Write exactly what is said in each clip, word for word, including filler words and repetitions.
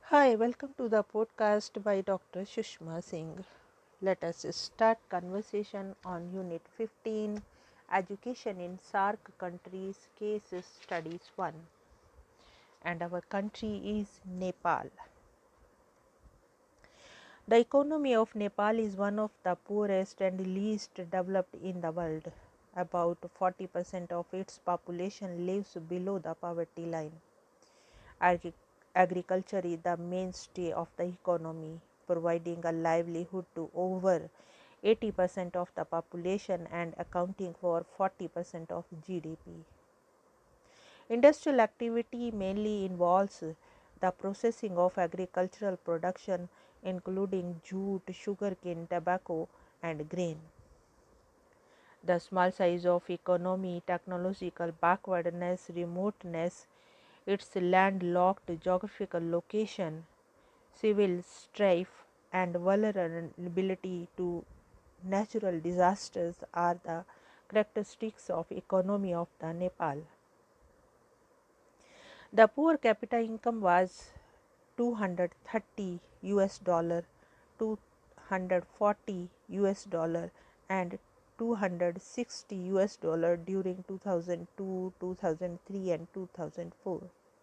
Hi, welcome to the podcast by Doctor Sushma Singh. Let us start conversation on Unit fifteen, Education in SAARC Countries Case Studies one. And our country is Nepal. The economy of Nepal is one of the poorest and least developed in the world. About forty percent of its population lives below the poverty line. Agri- Agriculture is the mainstay of the economy, providing a livelihood to over eighty percent of the population and accounting for forty percent of G D P. Industrial activity mainly involves the processing of agricultural production, including jute, sugarcane, tobacco, and grain. The small size of economy, technological backwardness, remoteness, its landlocked geographical location, civil strife, and vulnerability to natural disasters are the characteristics of economy of the Nepal. The per capita income was two hundred thirty U S dollar, two hundred forty U S dollar, and two hundred sixty U S dollar during two thousand two, two thousand three, and two thousand four.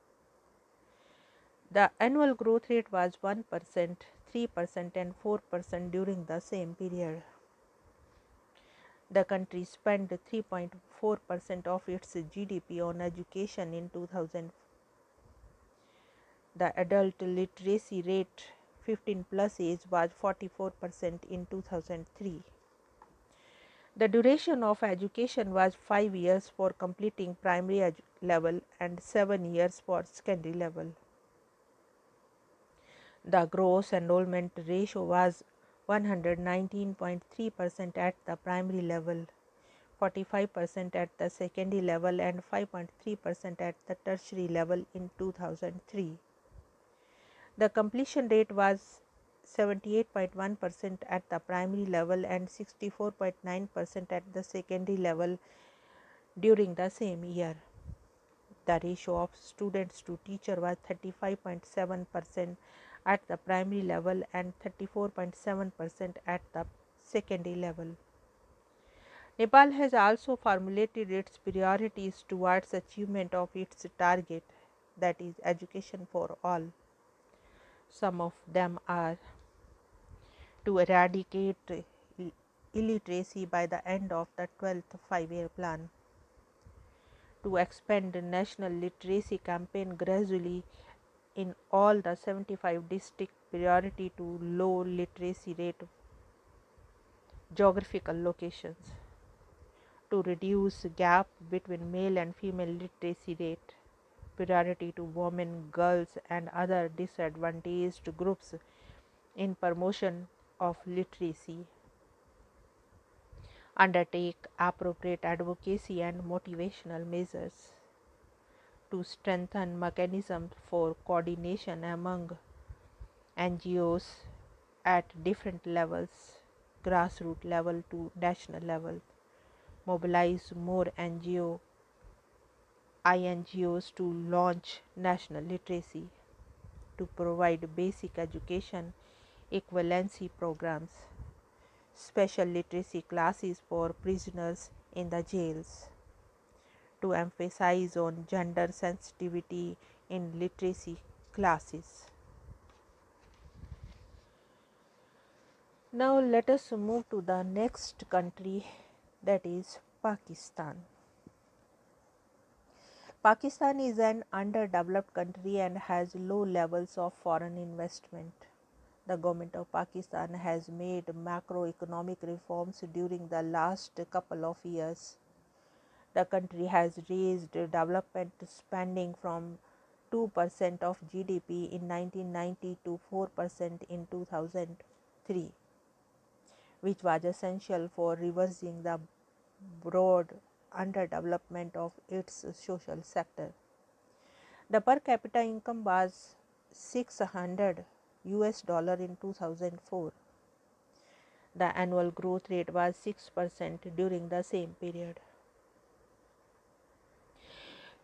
The annual growth rate was one percent, three percent, and four percent during the same period. The country spent three point four percent of its G D P on education in two thousand. The adult literacy rate fifteen plus age was forty-four percent in two thousand three. The duration of education was five years for completing primary level and seven years for secondary level. The gross enrollment ratio was one hundred nineteen point three percent at the primary level, forty-five percent at the secondary level, and five point three percent at the tertiary level in two thousand three. The completion rate was seventy-eight point one percent at the primary level and sixty-four point nine percent at the secondary level during the same year. The ratio of students to teacher was thirty-five point seven percent at the primary level and thirty-four point seven percent at the secondary level. Nepal has also formulated its priorities towards achievement of its target, that is education for all. Some of them are to eradicate illiteracy by the end of the twelfth five-year plan, to expand the national literacy campaign gradually in all the seventy-five district priority to low literacy rate geographical locations, to reduce gap between male and female literacy rate, priority to women, girls, and other disadvantaged groups in promotion of literacy, undertake appropriate advocacy and motivational measures, to strengthen mechanisms for coordination among N G Os at different levels, grassroots level to national level, mobilize more N G O, I N G Os to launch national literacy, to provide basic education equivalency programs, special literacy classes for prisoners in the jails, to emphasize on gender sensitivity in literacy classes. Now let us move to the next country, that is Pakistan. Pakistan is an underdeveloped country and has low levels of foreign investment. The government of Pakistan has made macroeconomic reforms during the last couple of years. The country has raised development spending from two percent of G D P in nineteen ninety to four percent in two thousand three, which was essential for reversing the broad underdevelopment of its social sector. The per capita income was six hundred U S dollar in two thousand four. The annual growth rate was six percent during the same period.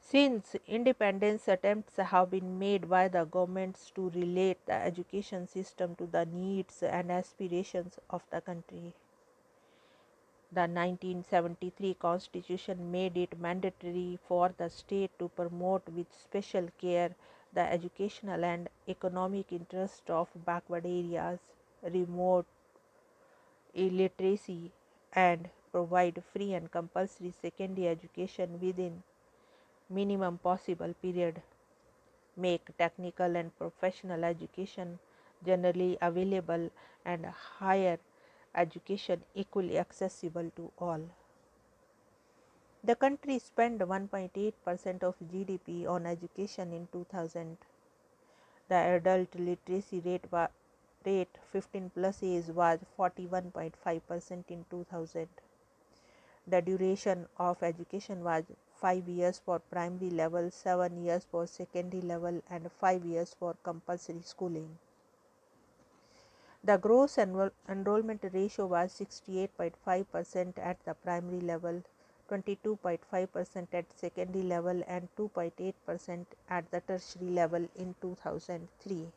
Since independence, attempts have been made by the governments to relate the education system to the needs and aspirations of the country. The nineteen seventy-three Constitution made it mandatory for the state to promote with special care the educational and economic interest of backward areas, remote illiteracy, and provide free and compulsory secondary education within minimum possible period, make technical and professional education generally available, and higher education equally accessible to all. The country spent one point eight percent of G D P on education in two thousand. The adult literacy rate, wa- rate fifteen plus age was forty-one point five percent in two thousand. The duration of education was five years for primary level, seven years for secondary level, and five years for compulsory schooling. The gross enroll- enrollment ratio was sixty-eight point five percent at the primary level, twenty-two point five percent at secondary level, and two point eight percent at the tertiary level in two thousand three.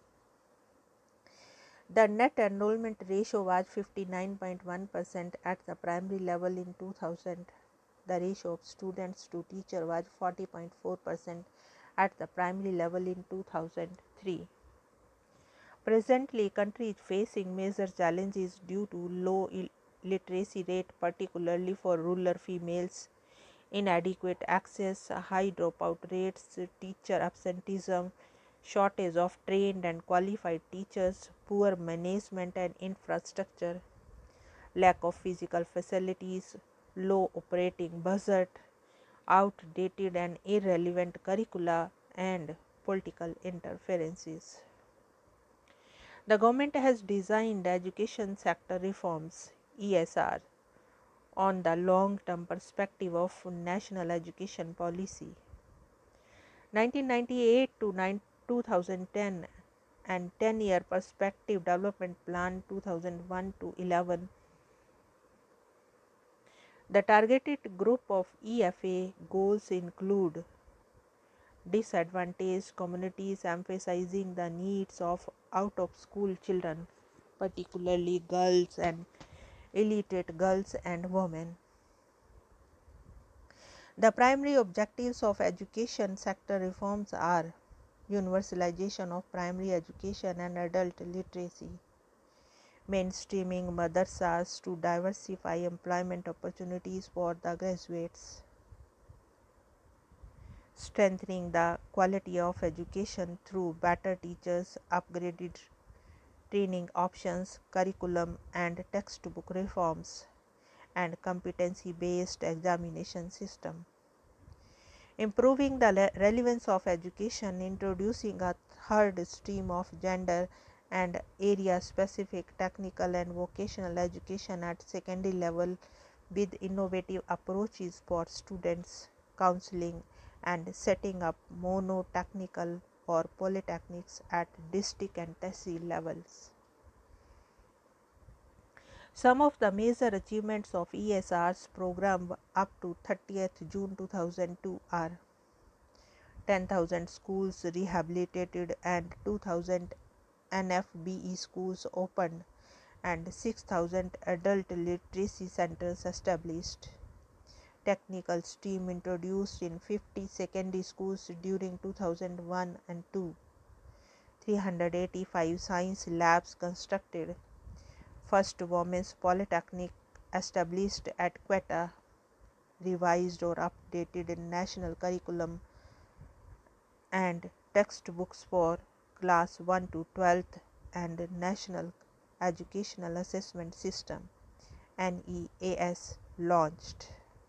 The net enrollment ratio was fifty-nine point one percent at the primary level in two thousand. The ratio of students to teacher was forty point four percent at the primary level in two thousand three. Presently, country is facing major challenges due to low literacy rate, particularly for rural females, inadequate access, high dropout rates, teacher absenteeism, shortage of trained and qualified teachers, poor management and infrastructure, lack of physical facilities, low operating budget, outdated and irrelevant curricula, and political interferences. The government has designed education sector reforms (E S R) on the long-term perspective of national education policy. nineteen ninety-eight to two thousand ten and ten-year perspective development plan two thousand one to eleven. The targeted group of E F A goals include disadvantaged communities, emphasizing the needs of out-of-school children, particularly girls and illiterate girls and women. The primary objectives of education sector reforms are universalization of primary education and adult literacy, mainstreaming madrasas to diversify employment opportunities for the graduates, strengthening the quality of education through better teachers, upgraded training options, curriculum and textbook reforms, and competency-based examination system. Improving the relevance of education, introducing a third stream of gender and area-specific technical and vocational education at secondary level with innovative approaches for students, counseling, and setting up monotechnical or polytechnics at district and tertiary levels. Some of the major achievements of E S R's program up to thirtieth June two thousand two are ten thousand schools rehabilitated and two thousand N F B E schools opened and six thousand adult literacy centers established. Technical stream introduced in fifty secondary schools during two thousand one and two. three hundred eighty-five science labs constructed. First women's polytechnic established at Quetta. Revised or updated national curriculum and textbooks for class one to twelfth and National Educational Assessment System N E A S launched.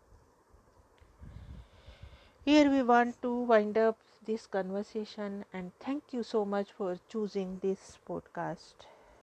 Here we want to wind up this conversation, and thank you so much for choosing this podcast.